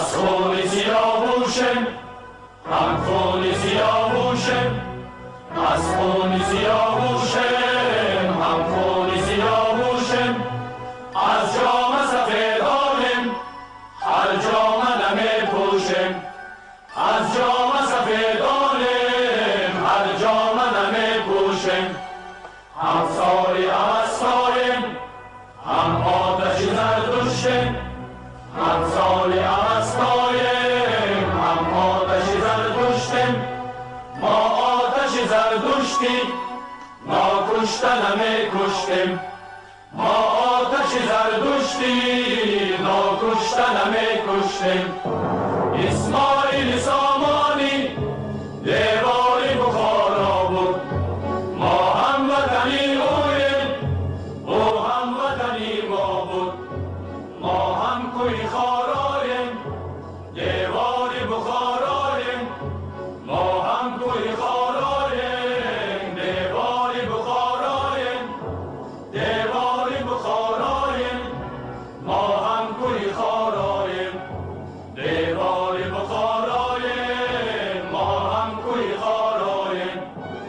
از خون سیاوشم هم خون سیاوشم از خون سیاوشم هم خون سیاوشم از جام سفیدانم هر جام نمی پوشم از جام سفیدانم هر جام نمی پوشم هم ساری اوستایم هم آتش زردشتم هم ساری اوستایم هم آتش زردشتم ما آتش زردشتی ناکشته نمی کشتیم ما آتش زردشتی ناکشته نمی کشتیم اسماعیل سامانی دیوار بخارا بود ما هم وطنی اویم او هم وطنی ما بود ما هم کوی خارایم دیوار بخارایم ما هم کوی خارایم دیوار بخارایم دیوار بخارایم ما هم کوی خارایم دیوار بخارایم ما هم کوی خارایم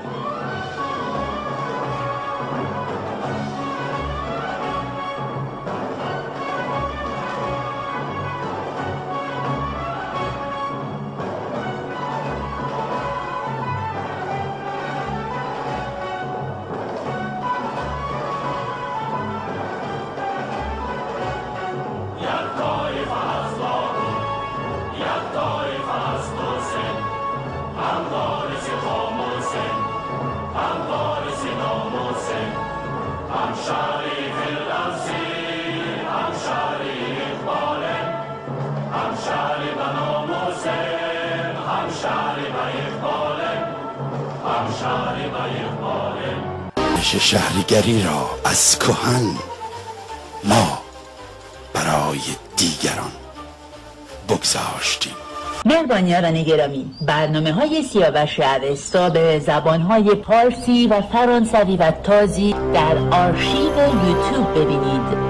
شهریگری را از کهن ما برای دیگران بگذاشتیم. مهربانیان گرامی، برنامه‌های سیاوش اوستا به زبان‌های پارسی و فرانسوی و تازی در آرشیو یوتیوب ببینید.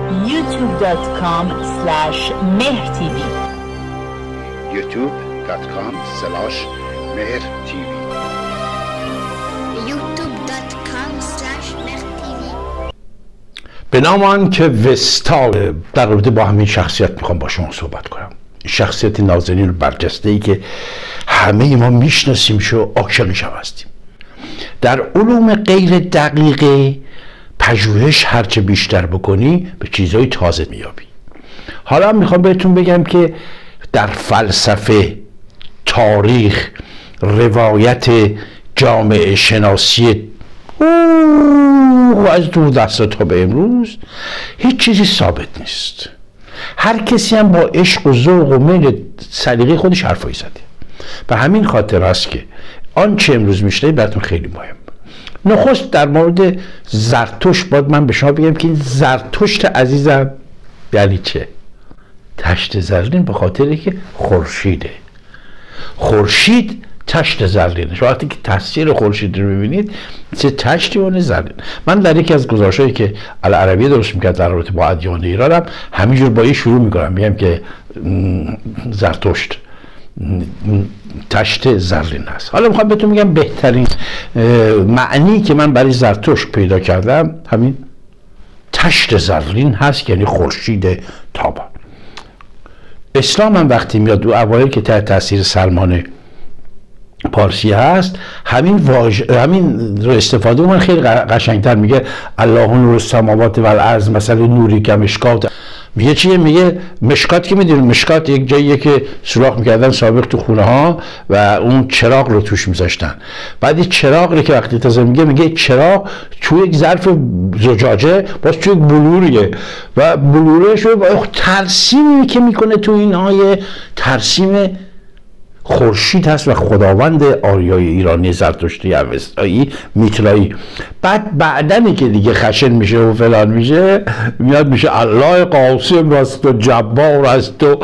youtube.com/mehrtv youtube.com/mehrtv به نام آن که وستا در رابطه با همین شخصیت میخوام با شما صحبت کنم. شخصیت نازنین و برجسته ای که همه ما میشناسیمش و عاشقش هم هستیم. در علوم غیر دقیقه پژوهش هرچه بیشتر بکنی به چیزهای تازه میابی. حالا میخوام بهتون بگم که در فلسفه، تاریخ، روایت، جامعه شناسی از دور دسته تا به امروز هیچ چیزی ثابت نیست. هر کسی هم با عشق و ذوق و میل سلیقه خودش حرفایی زده. و همین خاطر است که آنچه امروز میشنوید براتون خیلی مهم. نخست در مورد زرتشت باید من به شما بگم که این زرتشت عزیزم یعنی چه؟ تشت زرین به خاطر که خورشیده. خورشید تشت زرینه. وقتی که تصویر خورشید رو ببینید چه تشتی اون زرین. من در یکی از گزارشایی که العربیه درست میکرد در رابطه با ادیان ایرانم همینجور با این شروع میکنم، میگم که زرتشت تشت زرین هست. حالا میخوام بهتون میگم بهترین معنی که من برای زرتشت پیدا کردم همین تشت زرین هست، یعنی خورشید تابان. اسلام هم وقتی میاد و اوایل که تحت تاثیر سلمان پارسی هست همین رو استفاده من خیلی قشنگتر میگه الله نور السماوات و الارض مثلا نوری که مشکات. میگه چیه؟ میگه مشکات که میدونید مشکات یک جاییه که سوراخ میکردن سابق تو خونه ها و اون چراغ رو توش میذاشتن. بعد این چراغ رو که وقتی تازه میگه چراغ توی یک ظرف زجاجه باز توی یک بلوریه و بلورش رو ترسیمی که میکنه تو این آیه ترسیم خورشید هست و خداوند آریای ایرانی زرتشتی اوستایی میترایی. بعدنی که دیگه خشن میشه و فلان میشه میاد میشه الله قاسم است و جبار است و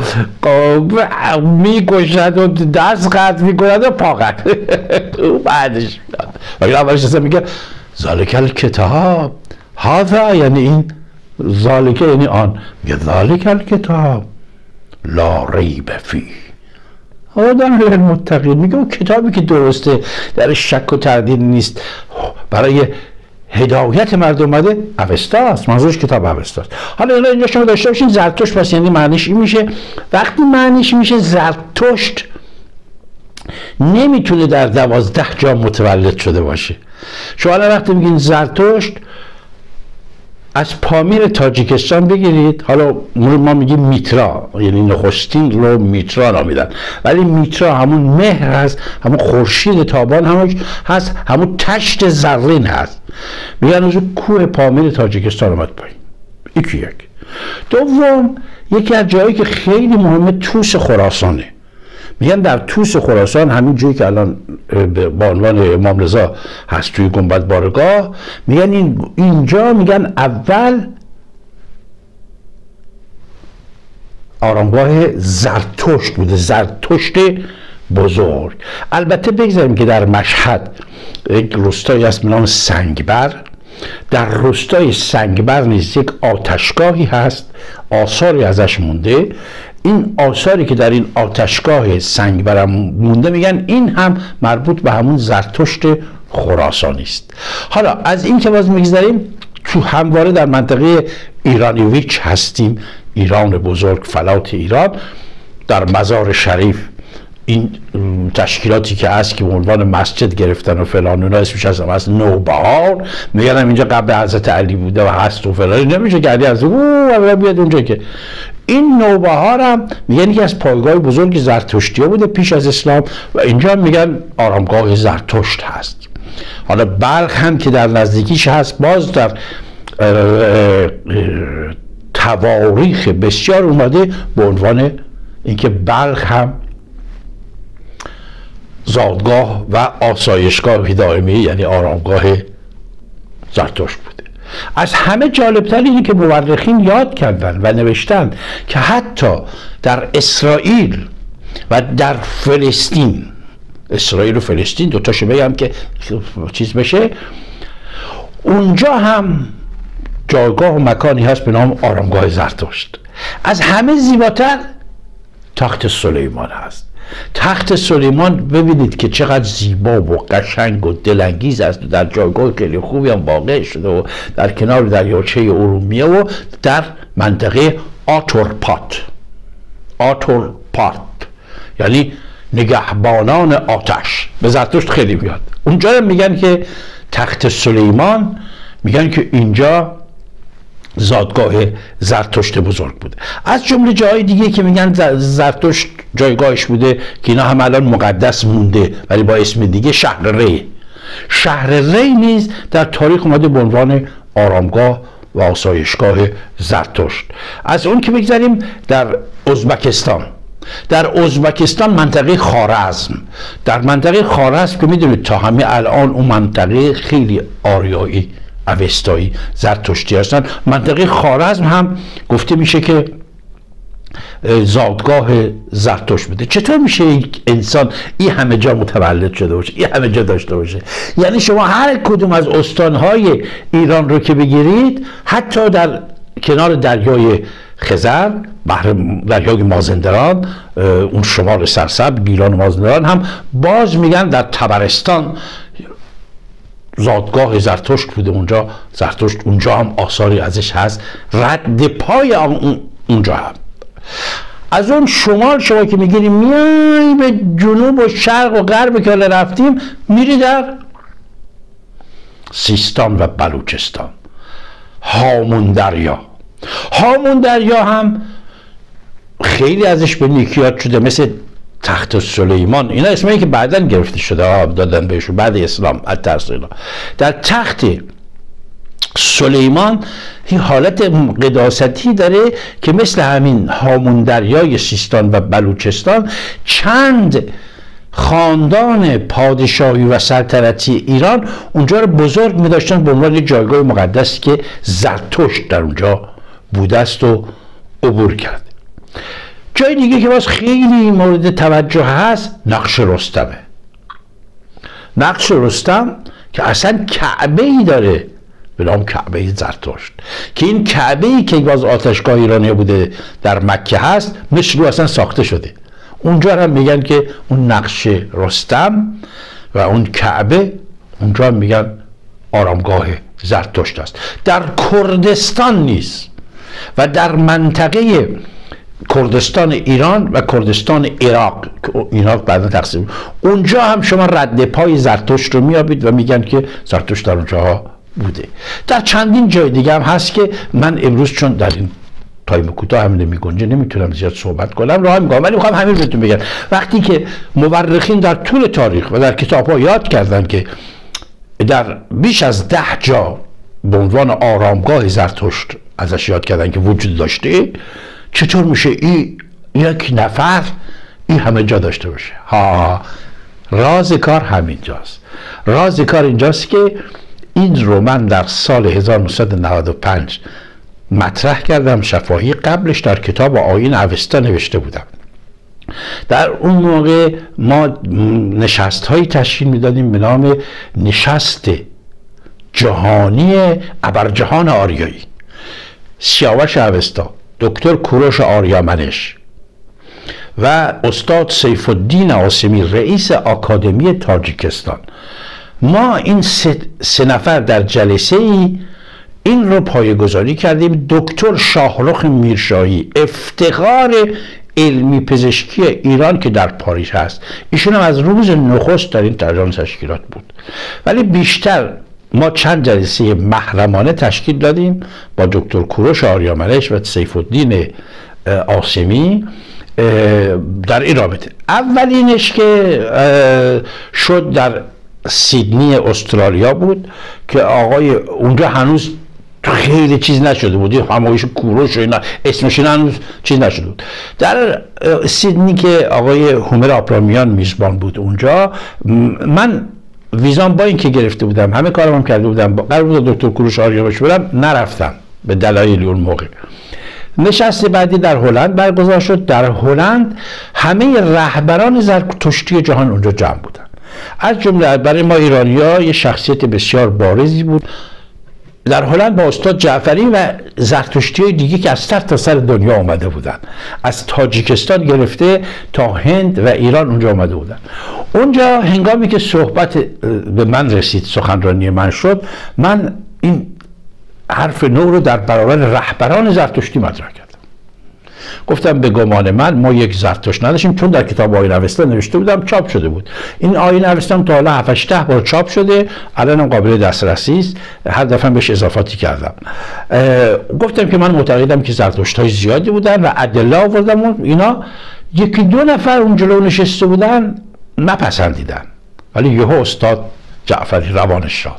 میکشد و دست قطع میکند و پا قطع. بعدش میاد ولی اولش اصلا میگه ذالک الکتاب هذا، یعنی این ذالک یعنی آن، میگه ذالک الکتاب لا ریب فیه هدی للمتقین. میگه اون کتابی که درسته در شک و تردید نیست برای هدایت مردم اومده اوستا است. منظورش کتاب اوستا است. حالا اینجا شما داشته باشین زرتشت پس یعنی معنیش این میشه، وقتی معنیش میشه زرتشت نمیتونه در 12 جا متولد شده باشه. شما الان وقتی میگین زرتشت از پامیر تاجیکستان بگیرید، حالا ما میگیم میترا، یعنی نخستین رو میترا نامیدن، ولی میترا همون مهر هست، همون خورشید تابان همون هست، همون تشت زرین هست. میگن از کوه پامیر تاجیکستان اومد پایین. یک دوم، یکی از جایی که خیلی مهمه توس خراسانه. میگن در توس خراسان، همین جایی که الان با عنوان امام رضا هست توی گنبد بارگاه، میگن اینجا میگن اول آرامگاه زرتشت بوده، زرتشت بزرگ. البته بگذاریم که در مشهد یک روستایی هست به نام سنگبر، در روستای سنگبر نیز یک آتشگاهی هست، آثاری ازش مونده. این آثاری که در این آتشگاه سنگبر مونده میگن این هم مربوط به همون زرتشت خراسانی است. حالا از این که باز میگذاریم تو همواره در منطقه ایرانیویچ هستیم، ایران بزرگ، فلات ایران. در مزار شریف این تشکیلاتی که هست که به عنوان مسجد گرفتن و فلان، اونا اسمش از نوبهار، میگن اینجا قبل حضرت علی بوده و هست و فلان، نمیشه که علی از اولا بیاد اونجا. که این نوبهار هم میگن یکی از پایگاه بزرگ زرتشتی بوده پیش از اسلام و اینجا میگن آرامگاه زرتشت هست. حالا بلخ هم که در نزدیکیش هست، باز در تواریخ بسیار اومده به عنوان اینکه بلخ هم زادگاه و آسایشگاه دائمی یعنی آرامگاه زرتشت بوده. از همه جالبتر اینه که مورخین یاد کردن و نوشتن که حتی در اسرائیل و در فلسطین، اسرائیل و فلسطین دوتاشو بگم که چیز بشه، اونجا هم جایگاه و مکانی هست به نام آرامگاه زرتشت. از همه زیباتر تخت سلیمان هست. تخت سلیمان ببینید که چقدر زیبا و قشنگ و دلانگیز است، در جایگاه خیلی خوبی هم واقع شده و در کنار دریاچه ارومیه و در منطقه آتورپات یعنی نگهبانان آتش. به زرتشت خیلی میاد. اونجا میگن که تخت سلیمان، میگن که اینجا زادگاه زرتشت بزرگ بوده. از جمله جای دیگه که میگن زرتشت جایگاهش بوده که اینا هم الان مقدس مونده ولی با اسم دیگه، شهر ری نیز در تاریخ اومده به عنوان آرامگاه و آسایشگاه زرتشت. از اون که بگذاریم در ازبکستان منطقه خوارزم، در منطقه خوارزم که میدونید تا همه الان اون منطقه خیلی آریایی اوستایی زرتشتی هستن. منطقه خوارزم هم گفته میشه که زادگاه زرتشت بوده. چطور میشه یک انسان این همه جا متولد شده باشه، این همه جا داشته باشه؟ یعنی شما هر کدوم از استانهای ایران رو که بگیرید، حتی در کنار دریای خزر، دریای مازندران، اون شمال سرسبز گیلان مازندران هم باز میگن در طبرستان زادگاه زرتشت بوده. اونجا زرتشت، اونجا هم آثاری ازش هست، رد پای اونجا هم. از اون شمال شما که میگیریم میای به جنوب و شرق و غرب که حالا رفتیم، میری در سیستان و بلوچستان. هامون دریا هم خیلی ازش به نیکیات شده، مثل تخت سلیمان. اینا اسمایی که بعداً گرفته شده دادن بهشون بعد اسلام. در تخت سلیمان این حالت قداستی داره که مثل همین هامون دریای سیستان و بلوچستان چند خاندان پادشاهی و سلطنتی ایران اونجا رو بزرگ می داشتن به عنوان جایگاه مقدسی که زرتشت در اونجا بوده است و عبور کرد. جای دیگه که باز خیلی مورد توجه هست نقش رستمه. نقش رستم که اصلا کعبه ای داره به نام کعبه زرتشت که این کعبه ای که باز آتشگاه ایرانی بوده در مکه هست مثل رو اصلا ساخته شده. اونجا هم میگن که اون نقش رستم و اون کعبه اونجا هم میگن آرامگاه زرتشت است. در کردستان نیست و در منطقه کردستان ایران و کردستان عراق بعدا تقسیم، اونجا هم شما رد پای زرتشت رو میابید و میگن که زرتشت در اونجا بوده. در چندین جای دیگه هم هست که من امروز چون در این تایم کوتاه هم نمیگنجه نمیتونم زیاد صحبت کنم، راه میگم، ولی میخوام همین بهتون بگم وقتی که مورخین در طول تاریخ و در کتاب‌ها یاد کردن که در بیش از 10 جا به عنوان آرامگاه زرتشت ازش یاد کردن که وجود داشته، چطور میشه این یک نفر این همه جا داشته باشه؟ راز کار همینجاست. راز کار اینجاست که این رو من در سال 1995 مطرح کردم شفاهی، قبلش در کتاب آیین اوستا نوشته بودم. در اون موقع ما نشست هایی تشکیل میدادیم به نام نشست جهانی ابرجهان آریایی. سیاوش اوستا، دکتر کوروش آریامنش و استاد سیف الدین عاصمی رئیس آکادمی تاجیکستان، ما این سه نفر در جلسه ای این رو پایه‌گذاری کردیم. دکتر شاهرخ میرشاهی، افتخار علمی پزشکی ایران که در پاریس هست، ایشون هم از روز نخست در این تجربه تشکیلات بود، ولی بیشتر ما چند جلسه محرمانه تشکیل دادیم با دکتر کوروش آریامنش و سیف الدین عاصمی در این رابطه. اولینش که شد در سیدنی استرالیا بود که آقای اونجا هنوز خیلی چیز نشده بود، همایش کوروش و اینا اسمش هنوز چیز نشده بود. در سیدنی که آقای هومر آپرامیان میزبان بود اونجا، من ویزام با این که گرفته بودم، همه کارم هم کرده بودم، قرار بود دکتر کوروش آریامنش برم، نرفتم به دلایلی اون موقع. نشست بعدی در هلند برگزار شد. در هلند همه رهبران زرتشتی جهان اونجا جمع بودن. از جمله برای ما ایرانی‌ها یه شخصیت بسیار بارزی بود در هلند با استاد جعفری و زرتشتی دیگه که از سر تا سر دنیا آمده بودن، از تاجیکستان گرفته تا هند و ایران اونجا آمده بودن. اونجا هنگامی که صحبت به من رسید، سخنرانی من شد، من این حرف نو رو در برابر رهبران زرتشتی مطرح کردم. گفتم به گمان من ما یک زرتشت نداشتیم، چون در کتاب آیین اوستا نوشته بودم، چاپ شده بود. این آیین اوستا تا حالا 7-8 بار چاپ شده، الان هم قابل دسترسی است، هر دفعه بهش اضافاتی کردم. گفتم که من معتقدم که زرتشت‌های زیادی بودن و ادله آوردم و اینا. یکی دو نفر اون جلو نشسته بودن نپسندیدن، ولی یهو استاد جعفری روانش شد،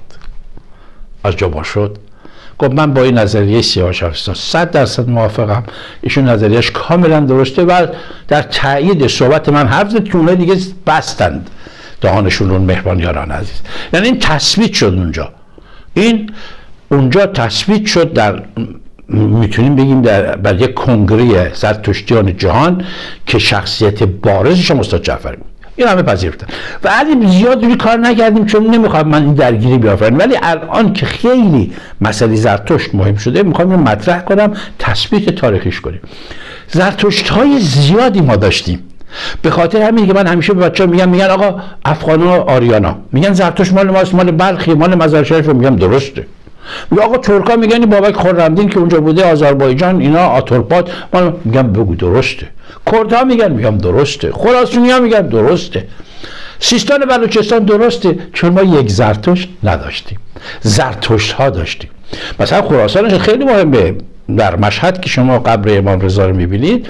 از جا با شد، گفت من با این نظریه سیاوش اوستا 100% موافقم، ایشون نظریهش کاملا درسته و در تایید صحبت من حرف زد که اونها دیگه بستند دهانشون رو. مهربان یاران عزیز، یعنی این تثبیت شد اونجا، این اونجا تثبیت شد در، میتونیم بگیم بر یک کنگره زرتشتیان جهان که شخصیت بارزش هم استاد جعفری بود. این همه پذیرفتن و علی زیاد روی کار نکردیم چون نمیخوام من این درگیری بیافرینم، ولی الان که خیلی مسئله زرتشت مهم شده میخوام اینو مطرح کنم، تثبیت تاریخیش کنیم. زرتشت های زیادی ما داشتیم، به خاطر همین که من همیشه به بچه‌ها میگن آقا افغانا آریانا میگن زرتشت مال ماست، مال بلخی، مال مزار شریف، میگم درسته. میگه آقا ترکا میگن بابک خرمدین که اونجا بوده، آذربایجان اینا آتورپات، من میگم بگو درسته. کردها میگم درسته، خراسانی‌ها میگن درسته، سیستان بلوچستان درسته، چون ما یک زرتشت نداشتیم، زرتشت ها داشتیم. مثلا خراسانش خیلی مهمه، در مشهد که شما قبر امام رضا رو میبینید،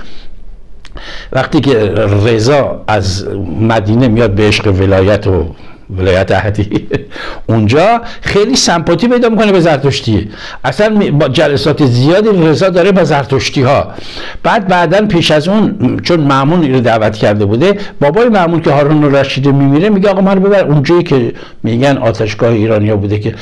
وقتی که رضا از مدینه میاد به عشق ولایت احدی، اونجا خیلی سمپاتی پیدا میکنه به زرتشتی، اصلا با جلسات زیادی رضا داره با زرتشتی ها. بعدن پیش از اون چون مأمون رو دعوت کرده بوده، بابای مأمون که هارون الرشید میمیره میگه آقا من ببر اونجایی که میگن آتشگاه ایرانیا بوده که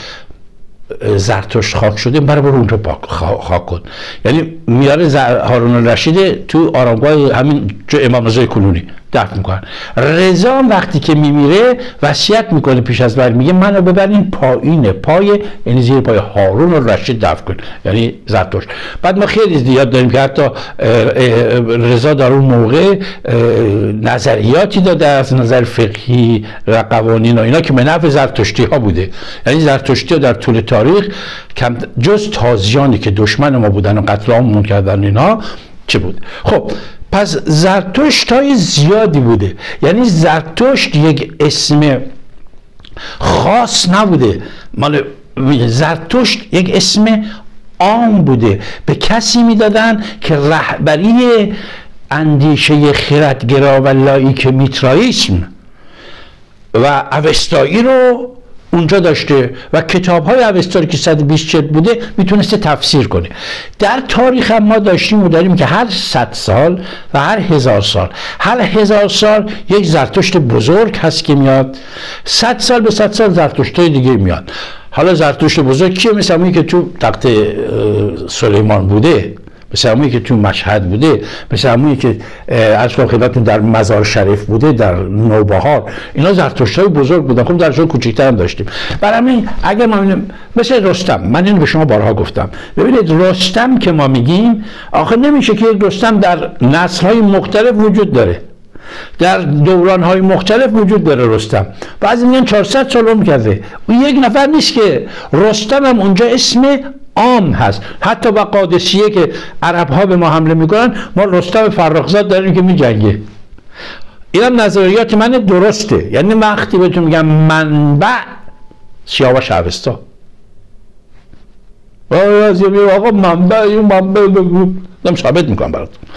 زرتشت خاک شده، برای برو اونجا خاک کن. یعنی میاره هارون الرشید تو آرامگاه همین جو امام رضا کنونی دفن میکنن. رضا وقتی که میمیره وصیت میکنه پیش از مرگ، میگه منو ببرین پایین پای، یعنی زیر پای هارون و رشید دفن کن، یعنی زرتشت. بعد ما خیلی زیاد داریم که حتی رضا در اون موقع نظریاتی داده از نظر فقهی و قوانین و اینا که به نفع زرتشتی ها بوده. یعنی زرتشتی ها در طول تاریخ جز تازیانی که دشمن ما بودن و قتل عاممون کردن اینا چه بود. خب پس زرتشت های زیادی بوده، یعنی زرتشت یک اسم خاص نبوده، مال زرتشت یک اسم عام بوده، به کسی میدادن که رهبری اندیشه خردگرا و لاییک میترائیسم و اوستایی رو اونجا داشته و کتاب‌های اوستایی که 120 جلد بوده میتونسته تفسیر کنه. در تاریخ هم ما داشتیم و داریم که هر 100 سال و هر 1000 سال، هر 1000 سال یک زرتشت بزرگ هست که میاد، 100 سال به 100 سال زرتشت‌های دیگه میاد. حالا زرتشت بزرگ کیه؟ مثل همونی که تو تخت سلیمان بوده، مثل همونی که تو مشهد بوده، مثل همونی که عرض کنم خدمتتون در مزار شریف بوده، در نوبهار. اینا زرتشت‌های بزرگ بودن. خب در جای کوچیک‌تر هم داشتیم. برای همین اگر ما مثل رستم، من اینو به شما بارها گفتم، ببینید رستم که ما میگیم آخه نمیشه که یک رستم در نسل‌های مختلف وجود داره، در دوران‌های مختلف وجود داره رستم. بعضی میگن 400 سال عمر کرده. اون یک نفر نیست که. رستم هم اونجا اسم عام هست. حتی با قادسیه که عرب‌ها به ما حمله میکنن، ما رستم فرخزاد داریم که میجنگه. این هم نظریات من درسته. یعنی وقتی بهتون میگم منبع سیاوش اوستا، آقا منبع بگو، دارم ثابت میکنم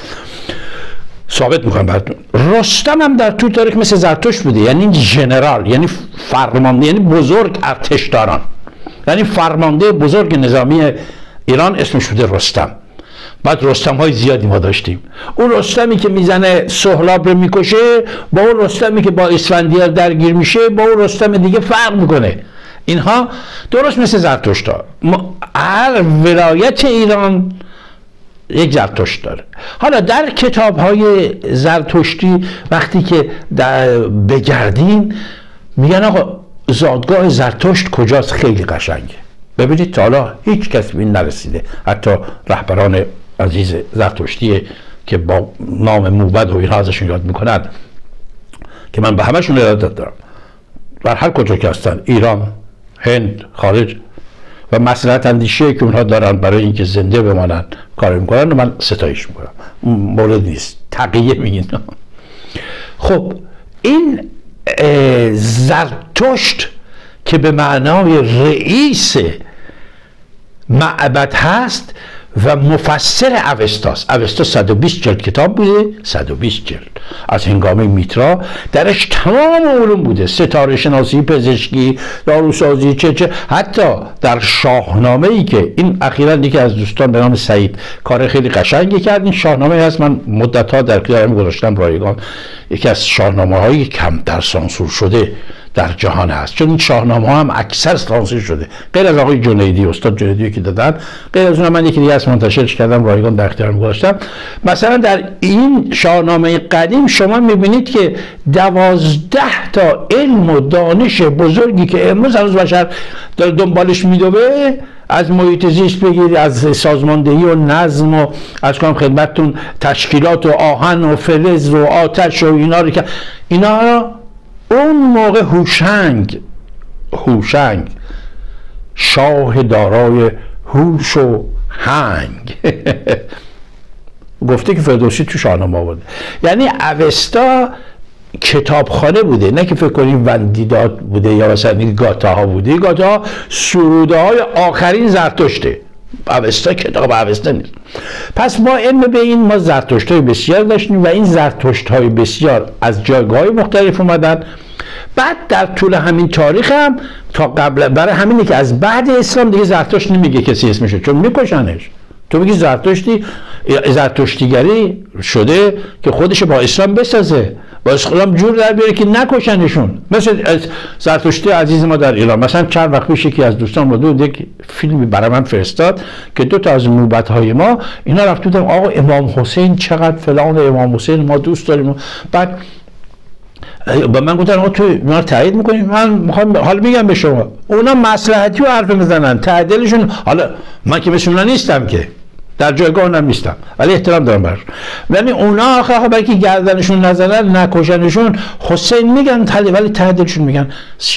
براتون. رستم هم در طول تاریخ مثل زرتشت بوده، یعنی ژنرال، یعنی فرمانده، یعنی بزرگ ارتشداران، یعنی فرمانده بزرگ نظامی ایران اسمش بوده رستم. بعد رستم های زیادی ما داشتیم. اون رستمی که میزنه سهراب رو میکشه با اون رستمی که با اسفندیار درگیر میشه با اون رستم دیگه فرق میکنه. اینها درست مثل زرتشت ها. هر ولایت ایران یک زرتشت داره. حالا در کتاب های زرتشتی وقتی که بگردین میگن آقا زادگاه زرتشت کجاست؟ خیلی قشنگه. ببینید تا حالا هیچ کس به این نرسیده، حتی رهبران عزیز زرتشتی که با نام موبد و اینها ازشون یاد میکنن که من به همشون ارادت دارم، در هر کجا که هستن، ایران، هند، خارج، و مصلحت اندیشه که اونها دارن برای اینکه زنده بمانن کار میکنن و من ستایش میکنم، مورد نیست، تقیه میگین. خب این زرتشت که به معنای رئیس معبد هست و مفسر اوستاست. اوستا 120 جلد کتاب بوده، 120 جلد از هنگامه میترا، درش تمام علوم بوده، ستاره شناسی، پزشکی، داروسازی، چه حتی در شاهنامه ای که این اخیراً یکی از دوستان به نام سعید کار خیلی قشنگی کرد. این شاهنامه هست، من مدت‌ها در اختیارم گذاشتم رایگان، یکی از شاهنامه‌های کمتر سانسور شده در جهان هست، چون این شاهنامه ها هم اکثر سانسور شده، غیر از آقای جنیدی، استاد جنیدی که دادن، غیر از اون من یکی دیگه از منتشرش کردم رایگان در اختیارم گذاشتم. مثلا در این شاهنامه قدیم شما میبینید که 12 تا علم و دانش بزرگی که امروز هنوز بشر داره دنبالش میدوه، از محیط زیست بگیرید، از سازماندهی و نظم و از کنم خدمتتون تشکیلات و آهن و فلز و آتش و اینا رو که اینا اون موقع هوشنگ شاه دارای هوش و هنگ گفته که فردوسی تو شاهنامه آورده. یعنی اوستا کتابخانه بوده، نه که فکر کنیم وندیداد بوده یا مثلا گاتاها بوده. گاتاها سروده های آخرین زرتشته، اوستا کتاب اوستا نیست. پس ما علم به این، ما زرتشت های بسیار داشتیم و این زرتشت های بسیار از جایگاه های مختلف اومدن. بعد در طول همین تاریخ هم تا قبل، برای همینه که از بعد اسلام دیگه زرتشت نمیگه کسی اسمشو، چون میکشنش. تو بگی زرتشتیگری شده که خودش با اسلام بسازه، با اسلام جور در بیاره که نکشنشون. مثل زرتشتی عزیز ما در ایران، مثلا چند وقت پیش یکی از دوستان بود یک فیلمی برای من فرستاد که دو تا از موبدهای ما اینا رفت بودن آقا امام حسین چقدر فلان، امام حسین ما دوست داریم. بعد با من گفتن تو اینا رو تایید میکنی؟ من میخوام حالا میگم به شما اونا مصلحتی و حرف میزنن، تعدیلشون، حالا من که مثل اونا نیستم که در جایگاه اونم نیستم ولی احترام دارم برشون، ولی اونا آخه برای که گردنشون نزنن نکشنشون حسین میگن ولی تعدیلشون میگن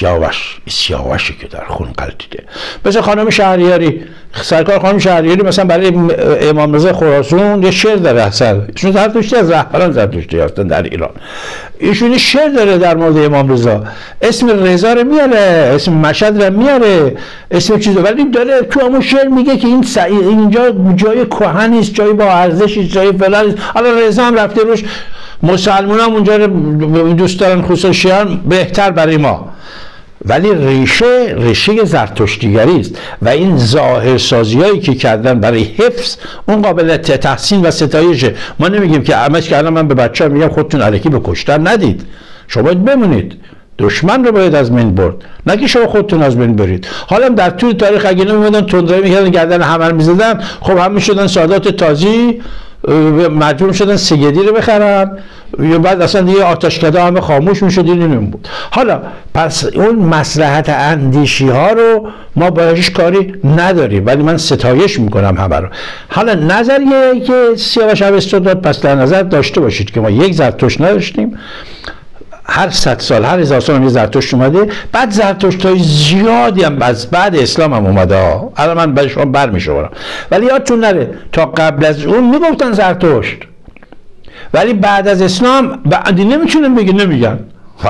سیاوشی که در خون قلتیده. مثل خانم شهریاری، سرکار خانم شهریاری مثلا برای امام رضا خراسان یه شعر داره، اصلا ایشون زرتشتی از رهبران زرتشتی هستن در ایران، ایشون شعر داره در مورد امام رضا، اسم رضا رو میاره، اسم مشهد رو میاره، اسم چیزا، ولی داره تو همون شعر میگه که اینجا جای کهن نیست، جای با ارزش است، جای فلان است. حالا رضا هم رفته روش، مسلمان هم اونجا دوست دارن، خصوصا شیعان بهتر برای ما، ولی ریشه زرتشتیگری است و این ظاهرسازی هایی که کردن برای حفظ اون قابلیت تحسین و ستایشه. ما نمیگیم که همش که الان من به بچه‌ها میگم خودتون الکی به کشتن ندید، شما باید بمونید، دشمن رو باید از بین برد، نه که شما خودتون از بین برید. حالا در طول تاریخ اگه نمیدن تندروی میکردن گردن همه میزدن، خب همه شدن سادات تازی، مجبور شدن سگدی رو بخرن، یا بعد اصلا دیگه آتشکده همه خاموش میشد، این بود. حالا پس اون مصلحت اندیشی ها رو ما باهاش کاری نداریم، ولی من ستایش میکنم همه رو. حالا نظریه که سیاوش اوستا داد، پس در نظر داشته باشید که ما یک زرتشت نداشتیم، هر 100 سال هر 1000 سال هم یه زرتشت اومده، بعد زرتشت های زیادی هم از بعد اسلام هم اومده، الان من برای شما برمیشورم، ولی یادتون نره تا قبل از اون میگفتن زرتشت، ولی بعد از اسلام بعدی نمیتونن نمیگن.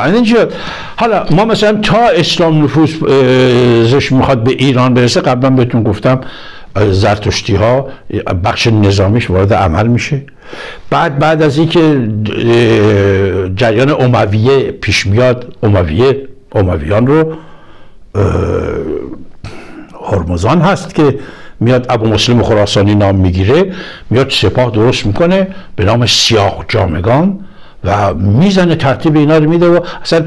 حالا ما مثلا تا اسلام نفوذش میخواد به ایران برسه، قبلا بهتون گفتم زرتشتی ها بخش نظامیش وارد عمل میشه، بعد از اینکه جریان امویه پیش میاد، امویان رو هرمزان هست که میاد ابو مسلم خراسانی نام میگیره، میاد سپاه درست میکنه به نام سیاه جامگان و میزنه، ترتیب اینا رو میده و اصلا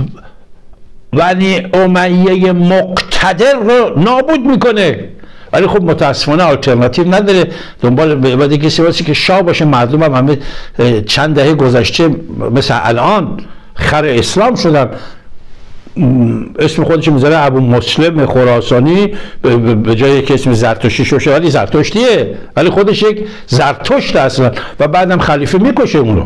ولی امیه مقتدر رو نابود میکنه. ولی خب متاسفانه آلترناتیو نداره، دنبال بعد کسی که شاه باشه. مردم هم همه چند دهه گذشته مثل الان خر اسلام شدن، اسم خودش میذاره ابو مسلم خراسانی به جای که اسم زرتشتی شوشه، ولی زرتشتیه، ولی خودش یک زرتشت اصلا، و بعدم خلیفه میکشه اونو.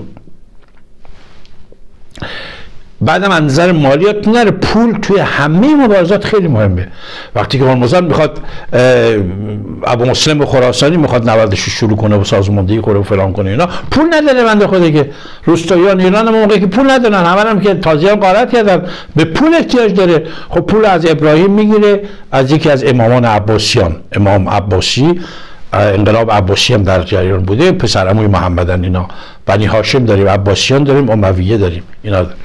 بعدم از نظر مالیات نره، پول توی همه مبارزات خیلی مهمه. وقتی که هرمزان میخواد ابو مسلم خراسانی میخواد نبردش شروع کنه و سازماندهی کنه و فلان کنه، اینا پول نداره. بنده خدا که روستاییان ایران هم موقعی که پول ندارن، همه هم که تازیان غارت کردن، به پول احتیاج داره. خب پول از ابراهیم میگیره، از یکی از امامان عباسیان، امام عباسی، انقلاب عباسی هم در جریان بوده، پسرعموی محمدن اینا، بنی هاشم داریم، عباسیان داریم، امویه داریم، اینا داریم.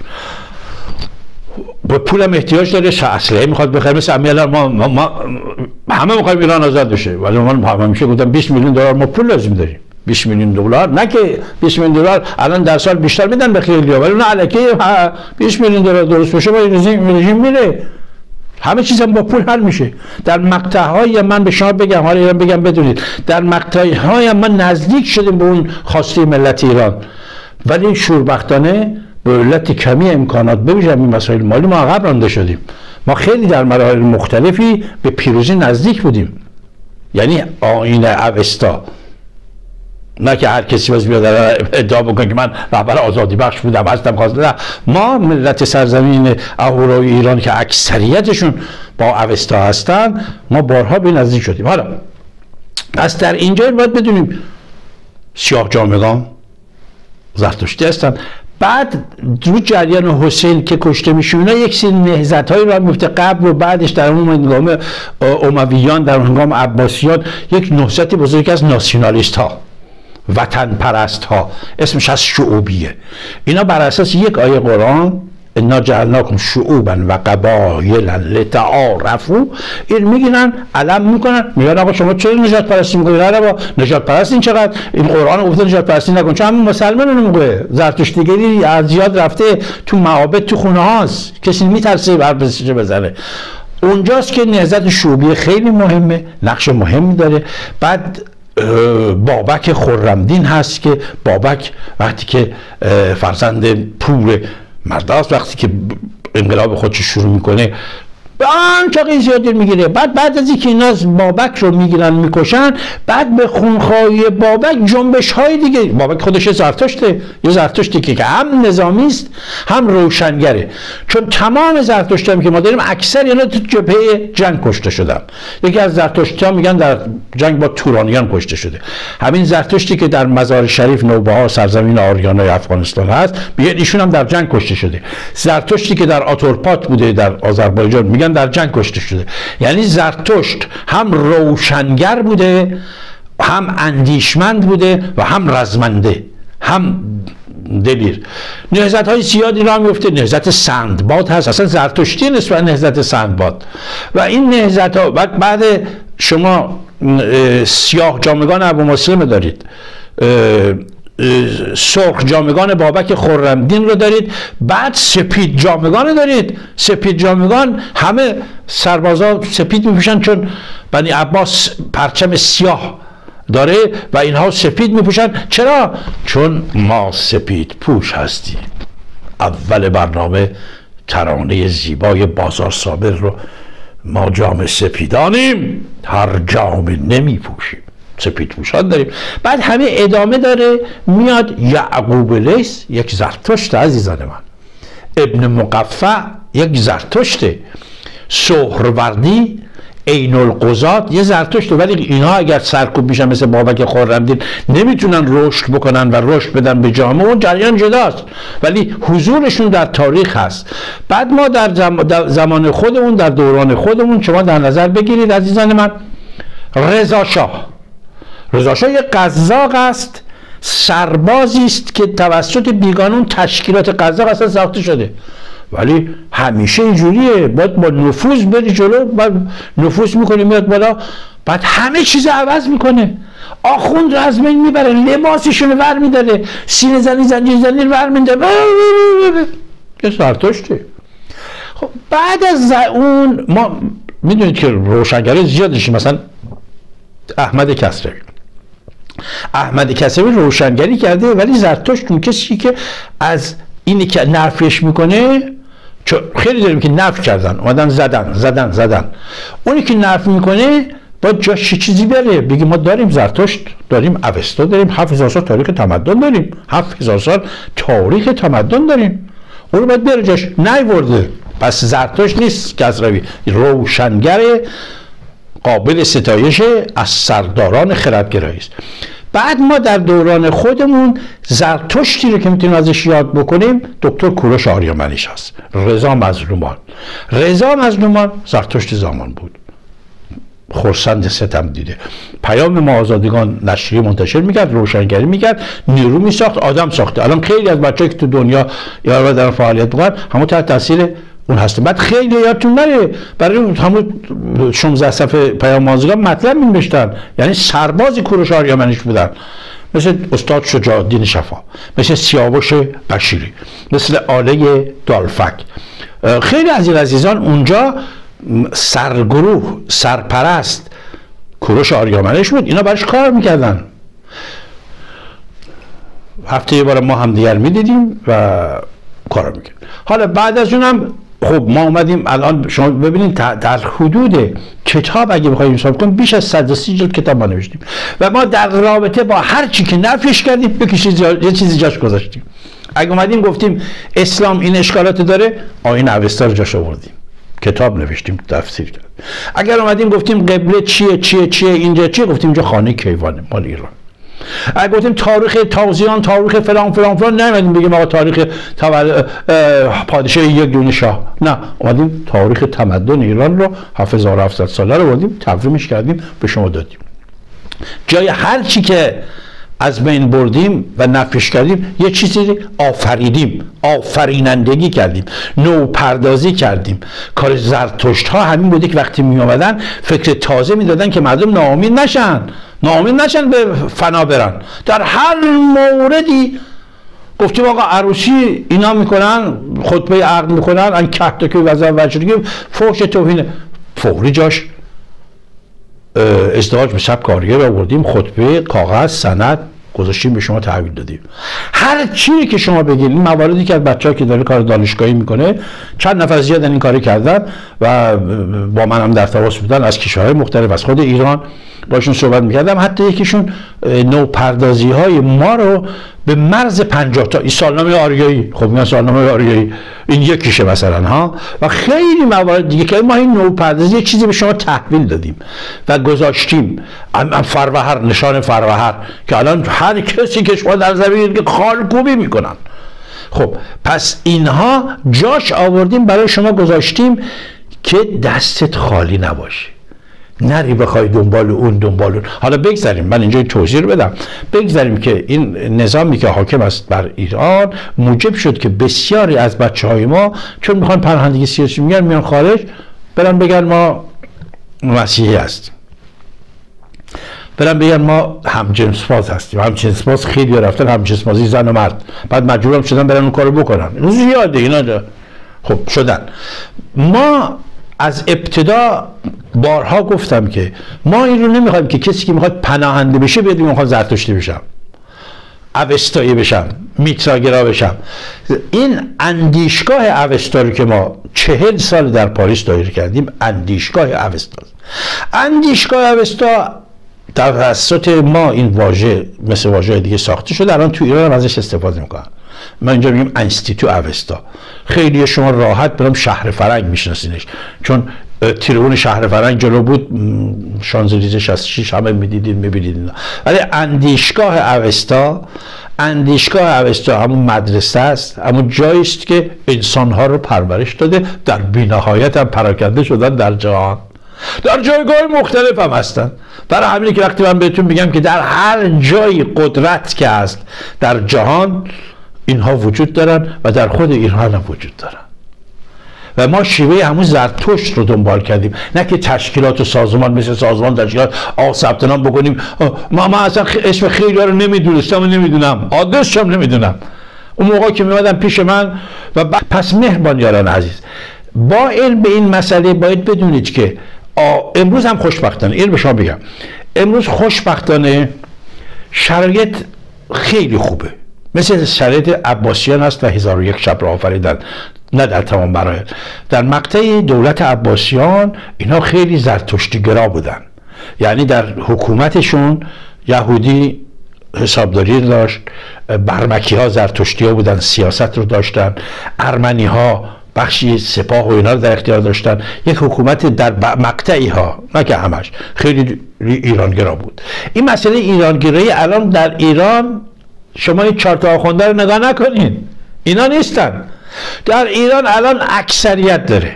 با پولم احتیاج داره، اسلحه میخواد بخره. مثل الان ما همه میخوایم ایران آزاد بشه، ولی من همیشه گفتم 20 میلیون دلار ما پول لازم داریم. 20 میلیون دلار، نه که 20 میلیون دلار الان در سال بیشتر میدن به خیلی‌ها، ولی اون الکی 20 میلیون دلار درست بشه با رژیم میره. همه چیز هم با پول حل میشه. در مقطع‌های من به شما بگم، حالا ایران بگم بدونید، در مقطع‌های ما نزدیک شدیم به اون خواسته ملت ایران، ولی شوربختانه به علت کمی امکانات ببینیم این مسائل مالی ما عقب رانده شدیم. ما خیلی در مراحل مختلفی به پیروزی نزدیک بودیم. یعنی آیین اوستا، نه که هر کسی باز بیاد ادعا بکنه که من رهبر آزادی بخش بودم هستم، خواسته. ما ملت سرزمین اهورای ایران که اکثریتشون با اوستا هستن، ما بارها به نزدیک شدیم. حالا پس در اینجا باید بدونیم سیاه جامگان زرتشتی هستن. بعد رو جریان حسین که کشته میشونه یک سری نهضت‌هایی را میفته، قبل و بعدش در اون هنگام امویان، در هنگام عباسیان، یک نهضت بزرگ از ناسیونالیست ها، وطن پرست ها، اسمش از شعوبیه. اینا بر اساس یک آیه قرآن، انا جعلناکم شعوبا و قبایل لتعارفوا، این میگیرن علم میکنن، میگن آقا شما چرا نجات پرستی میکنید؟ نه با نجات پرستی این چقدر، این قرآن گفته نجات پرستی نکن، چون همون مسلمانان موقع زرتشتیگری از زیاد رفته تو معابد، تو خونه هاست، کسی میترسه بربسشه بزنه. اونجاست که نهضت شعوبی خیلی مهمه، نقش مهمی داره. بعد بابک خرمدین هست که بابک وقتی که فرزند پور مرد است وقتی که انقلاب خودش شروع میکنه به آنچه زیادی میگیره، بعد از اینکه اینا بابک رو میگیرن میکشن، بعد به خونخواهی بابک جنبش های دیگه. بابک خودش زرتشته، یه زرتشتی که هم نظامی است هم روشنگره، چون تمام زرتشتیان که ما داریم اکثر اینا تو جبهه جنگ کشته شدن. یکی از زرتشتیان میگن در جنگ با تورانیان کشته شده. همین زرتشتی که در مزار شریف نوبهار سرزمین آریانای افغانستان هست میگن ایشون هم در جنگ کشته شده. زرتشتی که در آتورپات بوده در آذربایجان میگن در جنگ کشته شده. یعنی زرتشت هم روشنگر بوده، هم اندیشمند بوده و هم رزمنده، هم دلیر. نهضت های زیادی را میفته. نهضت سندباد هست، اصلا زرتشتی نسبت نهضت سندباد. و این نهضت ها بعد شما سیاه جامگان ابو مسلم دارید، سرخ جامگان بابک خرمدین رو دارید، بعد سپید جامگان دارید. سپید جامگان همه سربازا سپید میپوشن چون بنی عباس پرچم سیاه داره و اینها سپید میپوشن. چرا؟ چون ما سپید پوش هستیم. اول برنامه ترانه زیبای بازار صابر رو ما جام سپیدانیم هر جام نمیپوشیم، سپید پوشان داریم. بعد همه ادامه داره میاد. یعقوب لیث یک زرتشت عزیزان من، ابن مقفع یک زرتشته، سهروردی عین القضات یه زرتشته. ولی اینها اگر سرکوب میشن مثل بابک خرمدین نمیتونن رشد بکنن و رشد بدن به جامعه، اون جریان جداست، ولی حضورشون در تاریخ هست. بعد ما در زمان خودمون، در دوران خودمون، شما در نظر بگیرید عزیزان من، رضا شاه یک قزاق است، سربازی است که توسط بیگانون تشکیلات قزاق اصلا ساخته شده. ولی همیشه اینجوریه، باید با نفوذ بری جلو، بعد نفوذ میکنه میاد بالا، بعد همه چیز عوض میکنه. آخوند رو از بین میبره، لباسشون ور میداره، سینه زنی زنجیر ور میداره، یه زرتشته. خب بعد از اون ما میدونید که روشنگری زیاد داشتیم. مثلا احمد کسروی روشنگری کرده، ولی زرتشت اون کسی که از اینی که نفیش میکنه، چون خیلی داریم که نفی کردن، اومدن زدن. اونی که نفی میکنه باید جاش چیزی بره، بگی ما داریم زرتشت، داریم اوستا، داریم 7000 سال تاریخ تمدن داریم، 7000 سال تاریخ تمدن داریم، اون رو باید بره جاش. نیورده. پس زرتشت نیست کسروی، روشنگر قابل ستایش از سرداران خردگرایی است. بعد ما در دوران خودمون زرتشتی رو که میتونیم ازش یاد بکنیم دکتر کوروش آریامنیش هست. رضا مظلومان زرتشت زمان بود، خرسند ستم دیده، پیام ما آزادگان نشریه منتشر میکرد، روشنگری میکرد، نیرو میساخت، آدم ساخته. الان خیلی از بچه‌ای که تو دنیا یا در فعالیت میکنن همون تحت تاثیر اون هست. بعد خیلی یادتون نره برای همون 16 صفحه پیام آزادگان مطلب می‌نوشتن، یعنی سربازی کوروش آریامنیش بودن، مثل استاد شجاع الدین شفا، مثل سیاوش بشیری، مثل آله دالفک. خیلی از این عزیزان اونجا سرگروه، سرپرست کوروش آریامنیش بود. اینا براش کار میکردن. هفته یه بار ما هم دیگر میدیدیم و کار میکرد. حالا بعد از اونم خب ما اومدیم الان شما ببینید در حدود کتاب اگه بخوایم حساب کنیم بیش از 130 جلد کتاب ما نوشتیم و ما در رابطه با هر چی که نفیش کردیم یه چیزی جاش گذاشتیم. اگه اومدیم گفتیم اسلام این اشکالات داره، آیین اوستا رو جاش آوردیم، کتاب نوشتیم، تفسیر کردیم. اگر اومدیم گفتیم قبله چیه اینجا چیه، گفتیم اینجا خانه کیوانه مال ایران. اگه گفتیم تاریخ تازیان، تاریخ فلان نمیدیم بگیم آقا تاریخ پادشاه یک دونه شاه، نه، اومدیم تاریخ تمدن ایران رو 7700 ساله رو بردیم تفهیمش کردیم به شما دادیم. جای هر چی که از بین بردیم و نفیش کردیم یه چیزی آفریدیم، آفرینندگی کردیم، نوپردازی کردیم. کار زرتشت ها همین بوده که وقتی می آمدن فکر تازه می دادن که مردم ناامید نشن به فنا برن. در هر موردی گفتیم آقا عروسی اینا میکنن، خطبه عقد میکنن، ان کهتکی وزن وجرگی، فحش توهینه، فوری جاش ازدواج به شب کارگر آوردیم، خطبه، کاغذ، سند گذاشتیم به شما تحویل دادیم. هر چیزی که شما بگید، این مواردی که از بچه‌ها که داره کار دانشگاهی میکنه، چند نفر زیاد این کاری کردن و با منم در تماس بودن، از کشورهای مختلف، از خود ایران باشون صحبت میکردم. حتی یکیشون نوپردازی های ما رو به مرز 50 تا، این سالنامه آریایی، خب میگن سالنامه آریایی این یکیشه مثلا ها، و خیلی موارد دیگه که ما این نوپردازی یه چیزی به شما تحویل دادیم و گذاشتیم. فروهر، نشان فروهر که الان هر کسی که شما در زمین که خالکوبی میکنن. خب پس اینها جاش آوردیم برای شما گذاشتیم که دستت خالی نباشه، نری بخوای دنبال اون. حالا بگذاریم، من اینجا توضیح رو بدم، بگذاریم که این نظامی که حاکم است بر ایران موجب شد که بسیاری از بچه‌های ما چون میخوان پناهندگی سیاسی میان خارج، برن بگن ما مسیحی هستیم، برن بگن ما همجنسباز هستیم. همجنسباز خیلی رفتن همجنسبازی زن و مرد، بعد مجبورم شدن برن اون کارو بکنن. زیاده اینا. خب شدن. ما از ابتدا بارها گفتم که ما این رو نمیخوایم که کسی که میخواد پناهنده بشه بیاد میخواد زرتشتی بشم، اوستایی بشم، میتراگرا بشم. این اندیشگاه اوستا رو که ما 40 سال در پاریس دایر کردیم، اندیشگاه اوستا. اندیشگاه اوستا توسط ما این واژه مثل واژه دیگه ساخته شده، الان تو ایران هم ازش استفاده میکنن. ما اینجا میگیم انستیتو اوستا. خیلی شما راحت برام شهر فرنگ میشناسینش، چون تریبون شهر فرنگ جلو بود، شانزلیزه 66 همه میبینید. ولی اندیشگاه اوستا، اندیشگاه اوستا همون مدرسه است، همون جایی است که انسانها رو پرورش داده، در بی‌نهایت هم پراکنده شدن در جهان، در جایگاه مختلف هم هستن. برای همینه که وقتی من بهتون میگم که در هر جای قدرت که هست در جهان اینها وجود دارن و در خود ایران هم وجود دارن. و ما شیوه همون زرتشت رو دنبال کردیم، نه که تشکیلات و سازمان مثل سازمان تشکیلات ثبت نام بکنیم. ما اصلا اسم خیلی ها رو نمیدونستم و نمیدونم، آدرسش هم نمیدونم اون موقع که میمدن پیش من. و پس مهربان یاران عزیز، با علم به این مسئله باید بدونید که امروز هم خوشبختانه، این به شما بگم، امروز خوشبختانه شرایط خیلی خوبه، مثل شرایط عباسیان هست و 1001 شب را آفریدن، نه در تمام مراحل. در مقطع دولت عباسیان اینا خیلی زرتشتی‌گرا بودن، یعنی در حکومتشون یهودی حسابداری داشت، برمکی ها زرتشتی ها بودن، سیاست رو داشتن، ارمنی ها بخشی سپاه و اینا رو در اختیار داشتن. یک حکومت در مقطعی ها، نه که همش، خیلی ایرانگرا بود. این مسئله ایرانگرایی الان در ایران شما این 4 تا آخونده رو نگاه نکنین، اینا نیستن. در ایران الان اکثریت داره.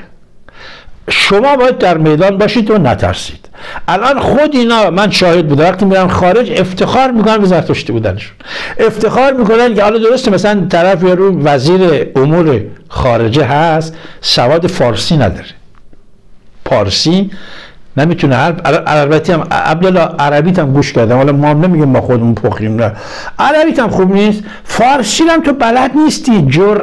شما باید در میدان باشید و نترسید. الان خود اینا، من شاهد بودم، وقتی میرن خارج افتخار میکنن به زرتشتی بودنشون، افتخار میکنن که حالا درسته مثلا طرف یا رو وزیر امور خارجه هست سواد فارسی نداره، پارسی نمیتونه. عربیت هم عبدالله عربیت هم گوش کردم، حالا ما هم نمیگیم ما خودمون پخیم، نه عربیت هم خوب نیست، فارسی هم تو بلد نیستی.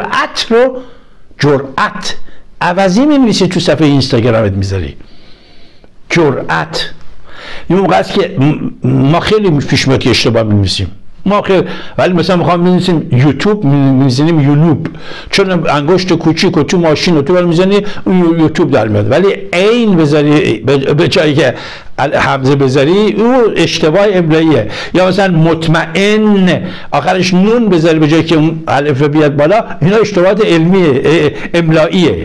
جرأت عوضی می‌نویسی تو صفحه اینستاگرامت میذاری، جرأت. این موقع است که ما خیلی پیشماتی اشتباه می‌نویسیم، ما خیلی، ولی مثلا می‌خوام بنویسیم یوتیوب می‌نویسیم یونوب، چون انگشت کوچیک و تو ماشین و تو می‌زنی یوتیوب در میاد، ولی عین بذاری به جایی که همزه بذاری او اشتباه املاییه. یا مثلا مطمئن آخرش نون بذاری به جایی که اون الف بیاد بالا، اینا اشتباهات علمیه، املاییه.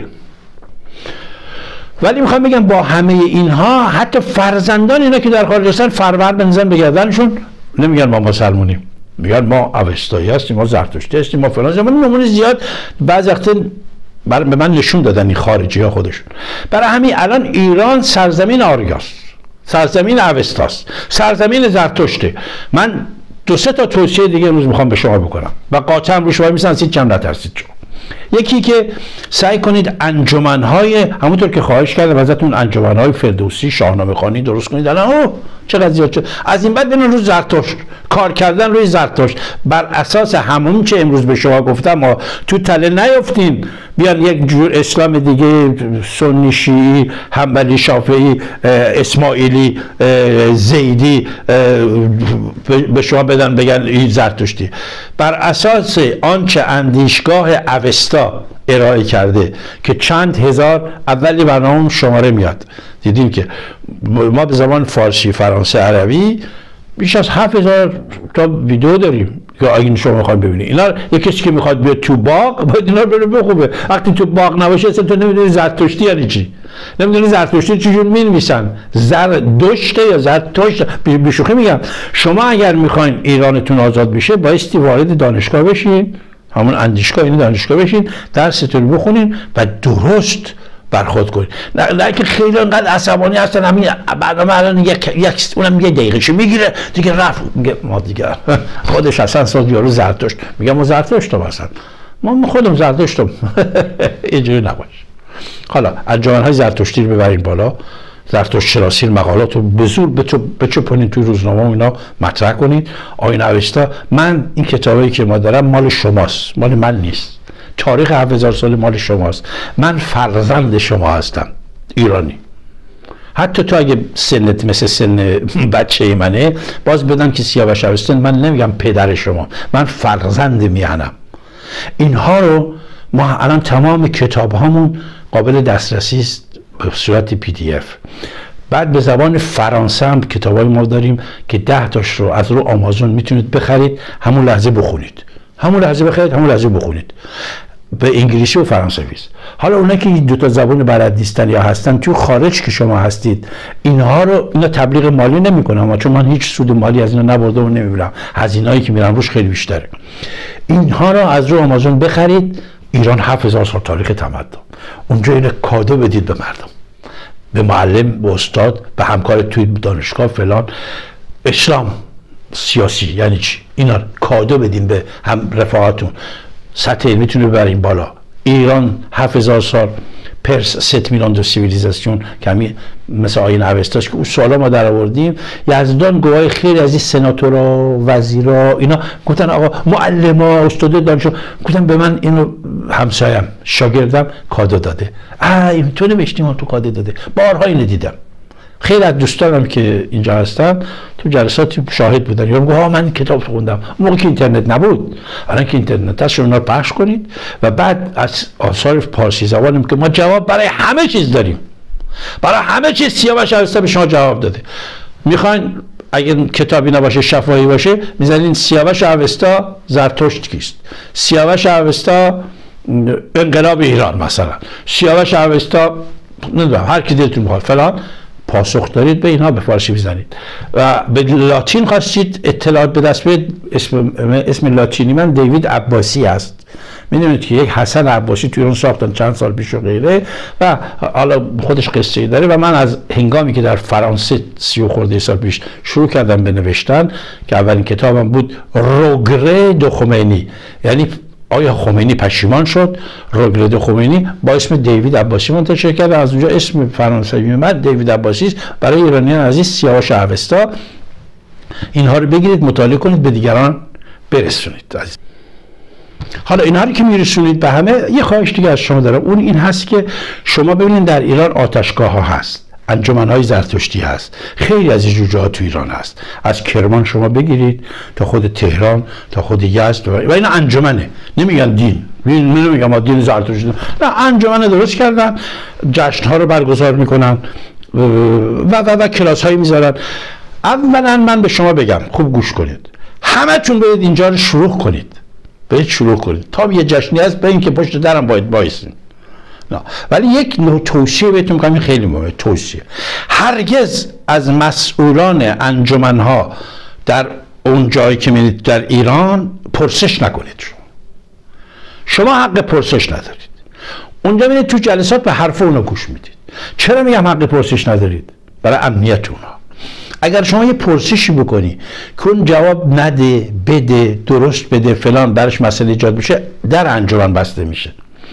ولی میخوام بگم با همه اینها حتی فرزندان اینا که در خارج هستن فرور بنزن به گردنشون، نمیگن ما مسلمونیم، میگن ما اوستایی هستیم، ما زرتشتی هستیم، ما فلان. زمان نمونه زیاد بعضی وقت به من نشون دادن این خارجی ها خودشون. برای همین الان ایران سرزمین آریاست، سرزمین اوستاست، سرزمین زرتشته. من 2-3 تا توصیه دیگه امروز میخوام به شما بکنم و قاطعا رو شما میسنسید، کم نترسید. یکی که سعی کنید انجمن‌های، همونطور که خواهش کردم ازتون، انجمن‌های فردوسی، شاهنامه خوانی درست کنید. الان چقدر زیاد از این بعد برین رو زرتشت کار کردن، روی زرتشت بر اساس همون چه امروز به شما گفتم ما تو تله نیافتین بیان یک جور اسلام دیگه، سنی، شیعی، حنبلی، شافعی، اسماعیلی، زیدی به شما بدن بگن این زرتشتی. بر اساس آنچه اندیشگاه اوستا ارائه کرده که چند هزار، اولی برنامه شماره میاد، دیدیم که ما به زبان فارسی، فرانسه، عربی بیش از 7000 تا ویدیو داریم که اگه شما میخواید ببینید. اینا یک کسی که میخواد بیاد تو باغ باید اینا رو بخونه. وقتی تو باغ نباشه اصلا تو نمیدونی زرتشتی یعنی چی، نمیدونی زرتشتی چجور مینویسن، زردشت یا زرتشت. به شوخی میگم شما اگر میخواین ایرانتون آزاد بشه بایستی وارد دانشگاه بشین، همون اندیشگاه، این دانشگاه بشین، درستون بخونین و درست برخورد کنید. نه که خیلی انقدر عصبانی هستن، همین برنامه الان اونم یه دقیقه میگیره دیگه رفت، میگه ما دیگه خودش اصلا ساز یارو زرتشت، میگم ما زرتشتم، اصلا ما خودم زرتشتم. اینجوری نباشه. حالا انجمن‌های زرتشتی رو ببرین بالا، زرتشت شناسی مقالات رو به زور بچپونین توی روزنامه و اینا مطرح کنید. آیین اوستا، من این کتابی که ما دارم مال شماست، مال من نیست. تاریخ 7000 سال مال شماست. من فرزند شما هستم، ایرانی. حتی تو اگه سنت مثل سن بچه منه، باز بدم که سیاوش اوستا، من نمیگم پدر شما، من فرزند میهنم. اینها رو ما الان تمام کتاب هامون قابل دسترسی است به صورت PDF. بعد به زبان فرانسه هم کتابای ما داریم که 10 تاش رو از رو آمازون میتونید بخرید، همون لحظه بخونید، همون لحظه بخرید، همون لحظه بخونید، به انگلیسی و فرانسوی است. حالا اونایی که دو تا زبان بلد نیستن یا هستن تو خارج که شما هستید، اینا تبلیغ مالی نمیکنم، چون من هیچ سود مالی از اینا نبرده و نمیبرم، هزینه‌ای که میرن روش خیلی بیشتره. اینها رو از رو آمازون بخرید. ایران 7000 سال تاریخ تمدن، اونجا اینو کادو بدید به مردم، به معلم، به استاد، به همکار توی دانشگاه فلان. اسلام سیاسی یعنی چی؟ اینا کادو بدین به هم رفاقاتون، سطح علمیتون رو ببرین بالا. ایران 7000 سال پرس 7 میلیون دو سیویلیزاسیون کمی مثل آیین اوستاش که اون سوالا ما در آوردیم. یزدان گواه خیلی از این سناتورا، وزیرا، اینا گفتن آقا معلما، استاد دانشجو گفتن به من اینو همسایم، شاگردم کادو داده. این تو نوشتیم تو کادو داده. بارها اینو دیدم. خیلی از دوستانم که اینجا هستن تو جلسات شاهد بودن، یا میگه من کتاب خوندم. موقع که اینترنت نبود، الان که اینترنت هست اونا رو پخش کنید و بعد از آثار پارسی زبانیم که ما جواب برای همه چیز داریم، برای همه چیز سیاوش اوستا به شما جواب داده. میخواین اگه کتابی نباشه شفاهی باشه، میزنین سیاوش اوستا زرتشت کیست، سیاوش اوستا انقلاب ایران مثلا، سیاوش اوستا نمیدونم هر کی دلتون بخواد فلان، پاسخ دارید به اینها به فارسی بزنید. و به لاتین خواستید اطلاعات به دست بیارید، اسم لاتینی من دیوید عباسی است. میدونید که یک حسن عباسی توی اون ساختن چند سال پیش و غیره، و حالا خودش قصه ای داره. و من از هنگامی که در فرانسه 30 خورده سال پیش شروع کردم به نوشتن که اولین کتابم بود روگره دو خمینی، یعنی آیا خمینی پشیمان شد، روگره دو خمینی، با اسم دیوید عباسی منتشر کرد. از اونجا اسم فرانسوی اومد، دیوید عباسی است. برای ایرانیان عزیز سیاوش اوستا، اینها رو بگیرید، مطالعه کنید، به دیگران برسونید. حالا اینها رو که میرسونید به همه، یه خواهش دیگه از شما دارم، اون این هست که شما ببینید در ایران آتشگاه ها هست، انجمن‌های زرتشتی هست، خیلی از این جاها تو ایران هست. از کرمان شما بگیرید تا خود تهران تا خود یزد، و این انجمنه، نمیگن دین، نمیگن ما دین زرتشتی، نه، انجمنه درست کردن، جشن‌ها رو برگزار میکنن و کلاس‌هایی میذارن. اولا من به شما بگم، خوب گوش کنید، همه‌تون برید اینجا رو شروع کنید، برید شروع کنید. تا یه جشنی هست به این که پشت درم باید وایسین. نه، ولی یک نوع توصیه بهتون میگم، خیلی مهمه، توصیه. هرگز از مسئولان انجمن‌ها در اون جایی که می‌بینید در ایران پرسش نکنید. شما حق پرسش ندارید. اونجا می‌بینید تو جلسات به حرف اونا گوش میدید. چرا میگم حق پرسش ندارید؟ برای امنیت اونا. اگر شما یه پرسشی بکنی که اون جواب نده، بده، درست بده، فلان، برش مسئله ایجاد میشه، در انجمن بسته میشه.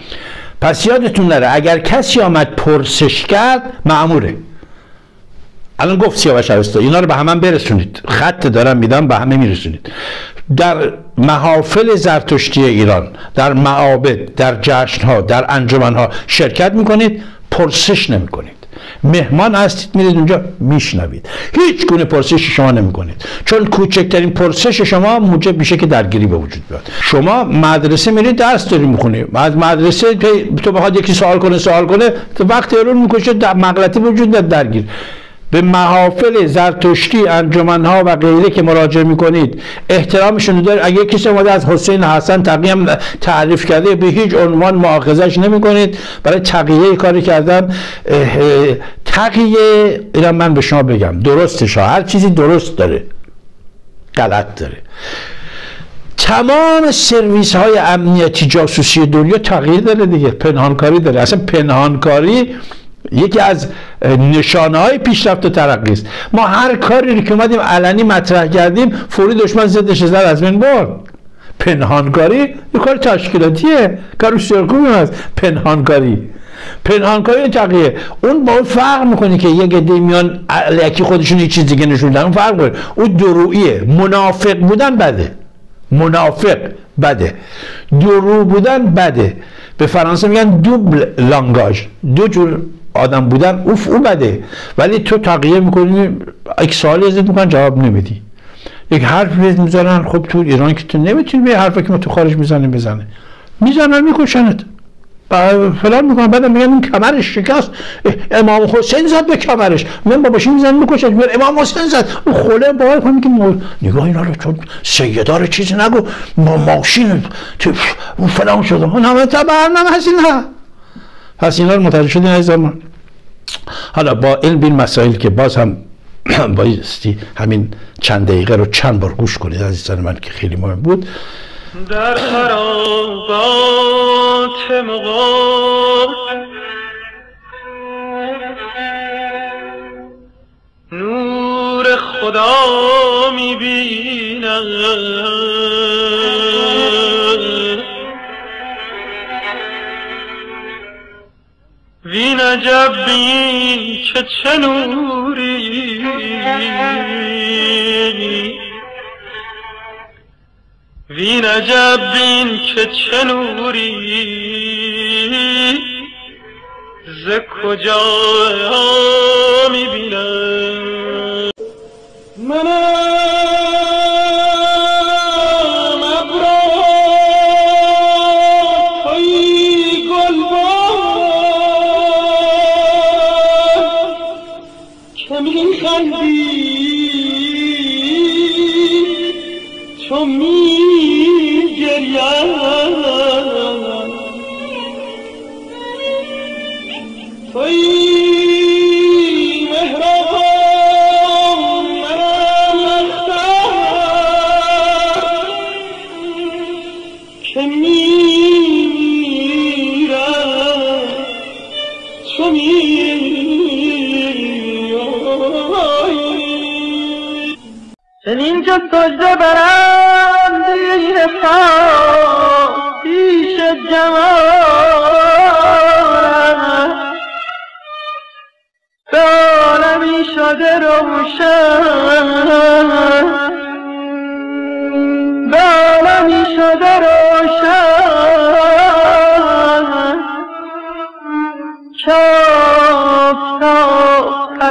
پس یادتون نره اگر کسی آمد پرسش کرد مأموره. الان گفت سیاوش اوستا، اینا رو به همه برسونید، خط دارم میدم به همه میرسونید. در محافل زرتشتی ایران، در معابد، در جشنها، در انجمنها شرکت میکنید، پرسش نمیکنید. مهمان هستید میرید اونجا میشنوید، هیچ گونه پرسشی شما نمیکنید، چون کوچکترین پرسش شما موجب میشه که درگیری به وجود بیاد. شما مدرسه میرید درس داری میخونی، از مدرسه تو بخواد یکی سوال کنه تو وقت ایرون میکشه، مغلطه وجود داره، درگیر. به محافل زرتشتی، انجمنها و غیره که مراجعه میکنید احترامشون دارید. اگه کسی اومده از حسین حسن تقی هم تعریف کرده به هیچ عنوان مؤاخذش نمیکنید، برای تقیه کاری کردن. تقیه اینا من به شما بگم درستش، هر چیزی درست داره غلط داره. تمام سرویس های امنیتی جاسوسی دنیا تقیه داره دیگه، پنهانکاری داره. اصلا پنهانکاری یکی از نشانه های پیشرفت و ترقی است. ما هر کاری که اومدیم علنی مطرح کردیم فوری دشمن ضدش زد از بین برد. پنهانکاری یه کار تشکیلاتیه، کار سرکوبی هست. پنهانکاری تقیه. اون با اون فرق میکنه که یک عده میان الکی خودشون یه چیز دیگه نشون میدن، اون فرق میکنه. اون دروییه. منافق بودن بده، دروغ بودن بده. به فرانسه میگن دوبل لانگاژ، دو جور آدم بودن او بده. ولی تو تقیه میکنی، یک سوالی ازت میکنن جواب نمیدی، یک حرف میزنن. خب تو ایران که تو نمیتونی به حرفی که ما تو خارج میزنن میکشنت فلان میکنن. بعد میگن این کمرش شکست، امام حسین زد به کمرش، من باباشی میزن میکشن، امام حسین زد. اون خوله باور کنم که نگاه اینا رو چون سیدا رو چیزی نگو، ماشین اون فلان شده، اون همه برنامه هستی نه. پس اینا رو متوجه شدین عزیزان. حالا با علم این مسائل که باز هم بایستی همین چند دقیقه رو چند بار گوش کنید عزیزان من که خیلی مهم بود. در خرابات مغان نور خدا میبینم، وین عجب بین که چه نوری، وین عجب بین که چه نوری، ز کجا میبینم. منم ابرا توی گلبان که میخندی چو میگریم، توی مهربان منم اختر که میمیرم چو چنین که سجده برم دین پا پیش جمالم، به عالمی شده روشن، به عالمی شده روشن، که آفتاب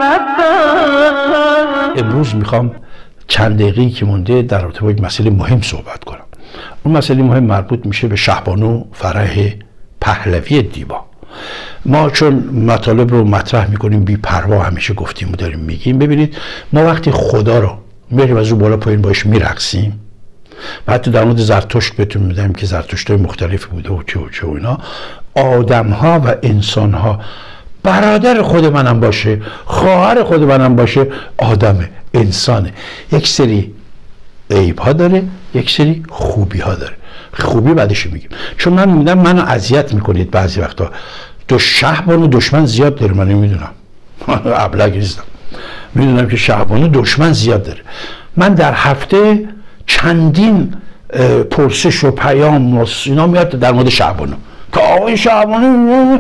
پرستم. امروز میخوام چند دقیقه‌ای که مونده در رابطه با یک مسئله مهم صحبت کنم. اون مسئله مهم مربوط میشه به شهبانو فرح پهلوی دیبا. ما چون مطالب رو مطرح میکنیم بی پروا همیشه گفتیم و داریم میگیم. ببینید ما وقتی خدا رو میریم از رو بالا پایین باش میرقصیم و حتی در مورد زرتشت بهتون میدونیم که زرتشت‌های مختلفی بوده و چه و اینا، آدم ها و انسان ها، برادر خود منم باشه، خواهر خود منم باشه، آدمه، انسانه. یک سری عیب ها داره، یک سری خوبی ها داره. خوبی بعدش میگیم، چون من میدونم منو اذیت میکنید بعضی وقتا. شهبانو دشمن زیاد داره، من نمیدونم، ابله‌ای نیستم، میدونم که شهبانو دشمن زیاد داره. من در هفته چندین پرسش و پیام و اینا میاد در مورد شهبانو، که آقای شعبانی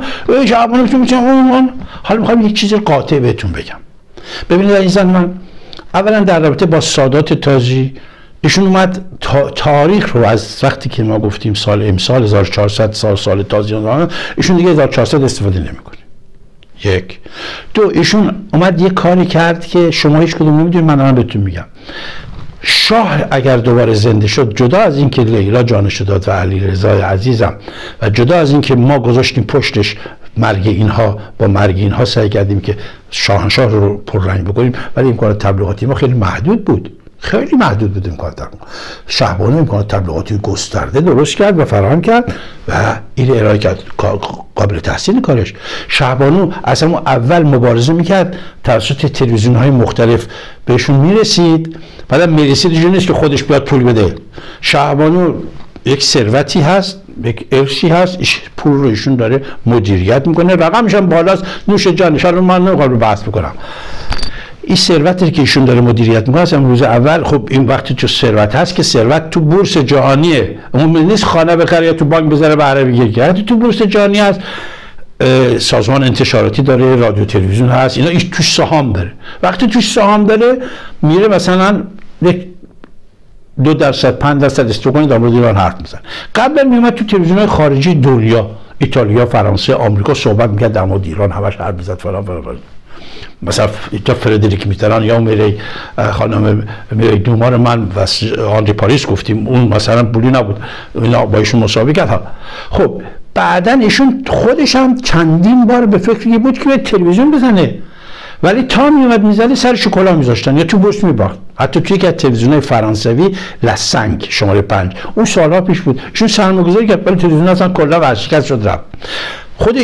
حالا میخوام یک چیز قاطع بهتون بگم. ببینید عزیزان من، اولا در رابطه با سادات تازی، ایشون اومد تاریخ رو از وقتی که ما گفتیم سال امسال 1400 سال تازی، ایشون دیگه 1400 استفاده نمیکنه. یک. دو، ایشون اومد یه کاری کرد که شما هیچ کدوم نمیدونید، من الان بهتون میگم. شاه اگر دوباره زنده شد، جدا از این که لیلا جانش داد و علیرضا عزیزم، و جدا از این که ما گذاشتیم پشتش مرگ اینها، با مرگ اینها سعی کردیم که شاهنشاه رو پررنگ بکنیم، ولی امکانات تبلیغاتی ما خیلی محدود بود. خیلی محدود بود امکانات. شهبانو امکانات تبلیغاتی گسترده درست کرد و فراهم کرد و این ارائه کرد. قابل تحسین کارش. شهبانو اصلا اول مبارزه میکرد، توسط تلویزیون های مختلف بهشون میرسید، بعد میرسید اینجوری نیست که خودش بیاد پول بده. شهبانو یک ثروتی هست، یک ارثی هست، پول رو ایشون داره مدیریت میکنه، رقمش هم بالاست، نوش جانش. حالا من نمیخوام رو بحث بکنم. این ثروتی که ایشون داره مدیریت میکنه از روز اول، خب این وقتی تو ثروت هست که ثروت تو بورس جهانیه، اون نیست خانه بخره یا تو بانک بذاره بهره بگیره، تو بورس جهانی هست، سازمان انتشاراتی داره، رادیو تلویزیون هست، اینا توش سهام داره. وقتی توش سهام داره میره مثلا 2%، 5% استوگان در مورد ایران حرف میزنه. قبلا میومد تو تلویزیون‌های خارجی دنیا، ایتالیا، فرانسه، آمریکا صحبت میکرد در مورد ایران، همش حرف میزد فلان فلان. مثلا تا فردریک میتران یا میری خانم میری دومار من و آندری پاریس گفتیم، اون مثلا پولی نبود، اینا با ایشون مسابقه کرد. خب بعدن ایشون خودش هم چندین بار به فکر بود که تلویزیون بزنه، ولی تا میومد میزنه سرش کلاه میذاشتن یا تو بورس میباخت. حتی توی یک از تلویزیون‌های فرانسوی لسنگ شماره 5 اون سالها پیش بود، ایشون سرمایه‌گذاری کرد، ولی تلویزیون اصلا کلا ورشکست شد رفت. خود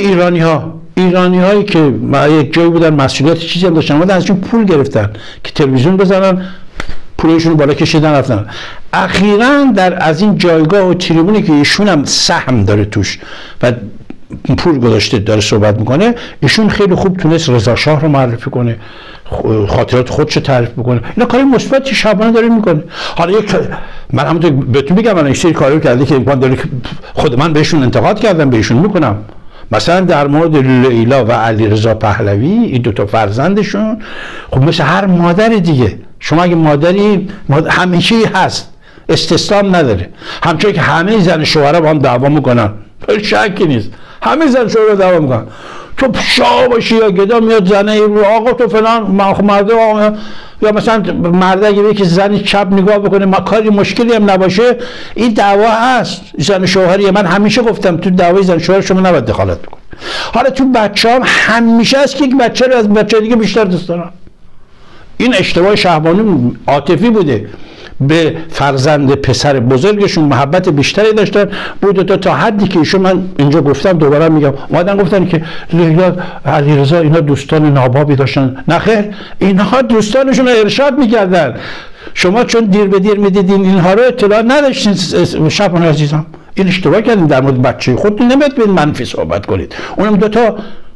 ایرانی هایی که یک جایی بودن مسئولیت چیزی هم داشتن، اومدن ازشون پول گرفتن که تلویزیون بزنن، پولشون رو بالا کشیدن رفتن. اخیراً از این جایگاه و تریبونی که ایشون هم سهم داره توش و پول گذاشته داره صحبت میکنه، ایشون خیلی خوب تونست رضا شاه رو معرفی کنه، خاطرات خودش رو تعریف بکنه. اینا کاری مثبتی شعبان داره میکنه. حالا من همونطور بهتون میگم، من این سری کاری کرده که امکان داره خود من بهشون انتقاد کردم، بهشون میکنم. مثلا در مورد لیلا و علیرضا پهلوی، این دو تا فرزندشون، خب مثل هر مادر دیگه، شما اگه مادری همیشه هست، استثنا نداره. همچنین که همه زن شوهرها با هم دعوا میکنن، شکی نیست، همه زن شوهرها دعوا میکنن. تو شاه باشی یا گدا میاد زنه آقا تو فلان مرده، یا مثلا مرده اگه که زنی چپ نگاه بکنه ما کاری مشکلی هم نباشه، این دعوا هست. زن شوهریه. من همیشه گفتم تو دعوای زن شوهر شما نباید دخالت بکنید. حالا تو بچه‌ام همیشه است که یک بچه رو از بچه دیگه بیشتر دوست دارم. این اشتباه شهبانی عاطفی بوده، به فرزند پسر بزرگشون محبت بیشتری داشتن بود تا حدی که ایشون، من اینجا گفتم دوباره میگم، اومدن گفتن که لیلا علیرضا اینا دوستان نابابی داشتن. نخیر، اینها دوستانشون رو ارشاد میکردن. شما چون دیر به دیر میدیدین اینها رو اطلاع نداشتین. شبان عزیزم این اشتباه کردین، در مورد بچه خودتون نمیاد بین منفی صحبت کنید، اونم دوتا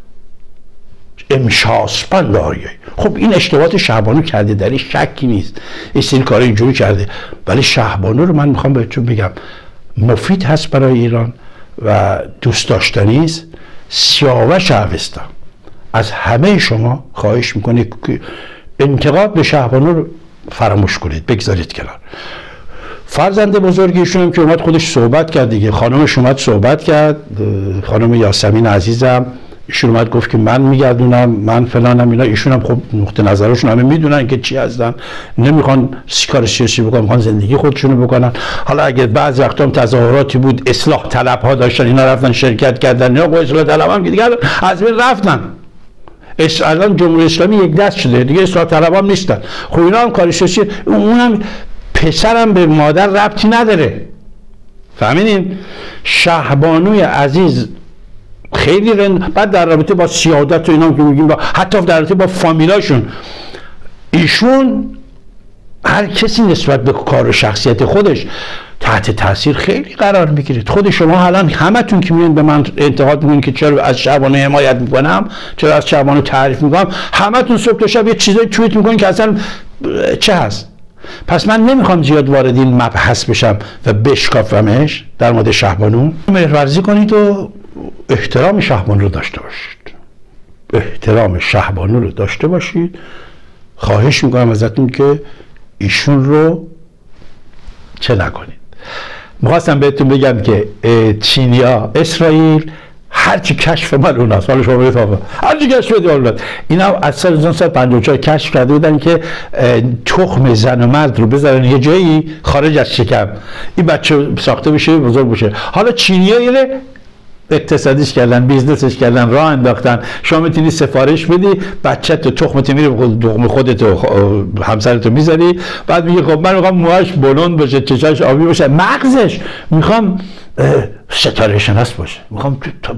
امشاسپن داریه. خب این اشتباهات شهبانو کرده، در این شکی نیست، این سری کارا اینجوری کرده، ولی شهبانو رو من میخوام بهتون بگم مفید هست برای ایران و دوست داشتنی است. سیاوش اوستا از همه شما خواهش میکنه که انتقاد به شهبانو رو فراموش کنید، بگذارید کنار. فرزند بزرگیشون هم که اومد خودش صحبت کرد دیگه، خانمش اومد صحبت کرد، خانم یاسمین عزیزم، ایشون اومد گفت که من میگردونم، من فلانم اینا. ایشون هم خب نقطه نظرشون همه میدونن که چی هستن، نمیخوان کار سیاسی بکنن، میخوان زندگی خودشونو بکنن. حالا اگه بعضی وقتا هم تظاهراتی بود، اصلاح طلب ها داشتن، اینا رفتن شرکت کردن، یا اصلاح طلب هم دیگه از بین رفتن. الان جمهوری اسلامی یک دست شده دیگه، اصلاح طلب هم نیستن. خب اینا هم کار سیاسی، اونم پسرم به مادر ربطی نداره. فهمیدین؟ شهبانوی عزیز خیلی بعد در رابطه با سیادت و اینا که میگیم، حتی در رابطه با فامیلاشون، ایشون هر کسی نسبت به کار و شخصیت خودش تحت تاثیر خیلی قرار میگیرید. خود شما الان همتون که میون به من انتقاد میکنید که چرا از شعبانو حمایت میکنم، چرا از شعبانو تعریف میکنم، همتون صبح تا شب یه چیزایی توییت میکنید که اصلا چه هست. پس من نمیخوام زیاد وارد این مبحث بشم و بشکافمش در مورد شهبانو. مهرورزی کنید و احترام شهبانو رو داشته باشید، احترام شهبانو رو داشته باشید. خواهش میکنم ازتون که ایشون رو چه نکنید. میخواستم بهتون بگم که چینیا، اسرائیل هرچی کشف مال هست، حالا شما بفهمید هرچی کشف مال اینا از سال 1954 کشف کرده بودن که تخم زن و مرد رو بذارن یه جایی خارج از شکم، این بچه ساخته بشه بزرگ بشه. حالا چینی‌ها اینه اقتصادیش کردن، بیزنسش کردن، راه انداختن. شما میتونی سفارش بدی، بچه‌ت تخمت میره دخم خودت و همسرت رو میذاری، بعد میگه خب من میخوام موهاش بلند باشه، چشاش آبی باشه، مغزش میخوام ستاره شناس باشه، میخوام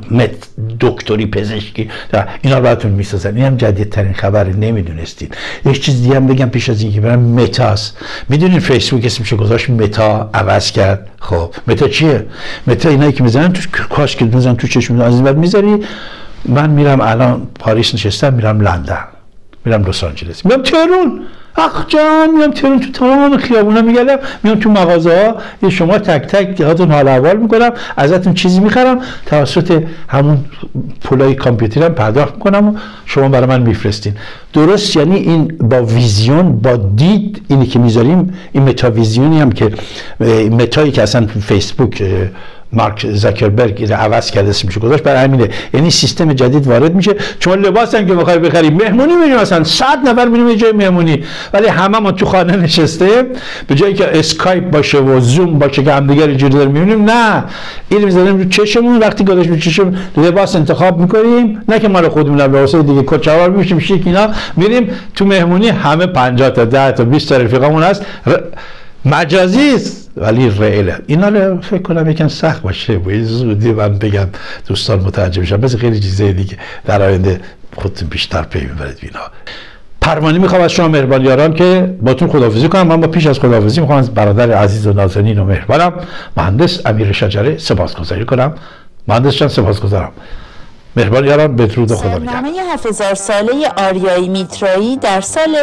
دکتری پزشکی. اینا رو براتون میسازن. این هم جدیدترین خبر، نمیدونستین. یک چیز دیگه هم بگم پیش از اینکه برم، متاست. میدونین فیسبوک اسمش گذاشت متا، عوض کرد. خب متا چیه؟ متا اینایی که میزنن تو کاش که میزنن تو چشم از این بعد میذاری. من میرم الان پاریس نشستم، میرم لندن، میرم لس آنجلس، میرم تهران، آخ جان میام تهران، تو تمام خیابونا میگردم، میام تو مغازه ها، یه شما تک تک هاتون حال احوال میکنم، ازتون چیزی میخرم، توسط همون پولای کامپیوترم پرداخت میکنم و شما برای من میفرستین. درست، یعنی این با ویزیون، با دید اینی که میذاریم، این متا ویزیونی هم که متایی که اصلا فیسبوک مارک زاکربرگ عوض کرده اسمش گذاشت، برای همینه. یعنی سیستم جدید وارد میشه. چون لباس هم که بخوای بخری، مهمونی میریم مثلا 100 نفر میریم یه جای مهمونی، ولی همه ما تو خانه نشسته، به جایی که اسکایپ باشه و زوم باشه که همدیگه رو جوری داریم میبینیم، نه، اینو میذاریم رو چشمون. وقتی گذاشت رو چشم لباس انتخاب میکنیم، نه که مال خودمون، لباسای دیگه کچه‌وار میشیم شیک اینا، میریم تو مهمونی، همه 50 تا 10 تا 20 تا رفیقامون هست. مجازی است ولی ریله. اینا رو فکر کنم یکم سخت باشه، باید زودی من بگم دوستان متوجه بشن. مثل خیلی چیزای دیگه در آینده خودتون بیشتر پی میبرید اینا. پروانه میخوام از شما مهربان یاران که باتون خداحافظی کنم. من با پیش از خداحافظی میخوام از برادر عزیز و نازنین و مهربانم مهندس امیر شجره سپاسگزاری کنم. مهندس جان سپاسگزارم. مهربان یاران، بدرود و خدا نگهدار. سالنامه 7000 ساله آریایی میترایی در سال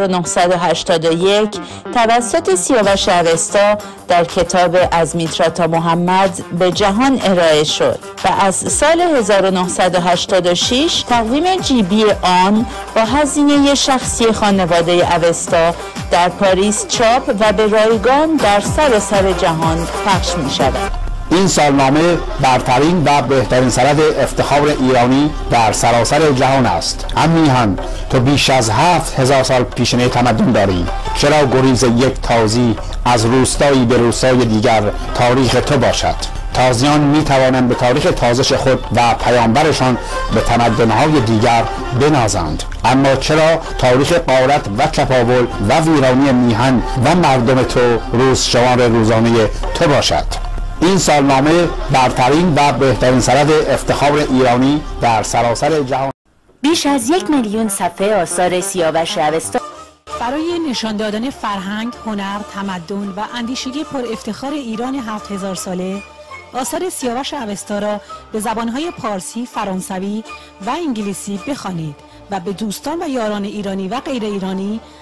1981 توسط سیاوش اوستا در کتاب از میترا تا محمد به جهان ارائه شد و از سال 1986 تقویم جیبی آن با هزینه شخصی خانواده اوستا در پاریس چاپ و به رایگان در سراسر جهان پخش می شود. این سالنامه برترین و بهترین سند افتخار ایرانی در سراسر جهان است. هم میهن تو بیش از 7000 سال پیشینه تمدن داری، چرا گریز یک تازی از روستایی به روستای دیگر تاریخ تو باشد؟ تازیان می توانند به تاریخ تازش خود و پیامبرشان به تمدن‌های دیگر بنازند، اما چرا تاریخ غارت و چپاول و ویرانی میهن و مردم تو روزشمار روزانه تو باشد؟ این سالنامه برترین و بهترین سند افتخار ایرانی در سراسر جهان. بیش از 1,000,000 صفحه آثار سیاوش اوستا برای نشان دادن فرهنگ، هنر، تمدن و اندیشگی پر افتخار ایران 7000 ساله، آثار سیاوش اوستا را به زبانهای پارسی، فرانسوی و انگلیسی بخوانید و به دوستان و یاران ایرانی و غیر ایرانی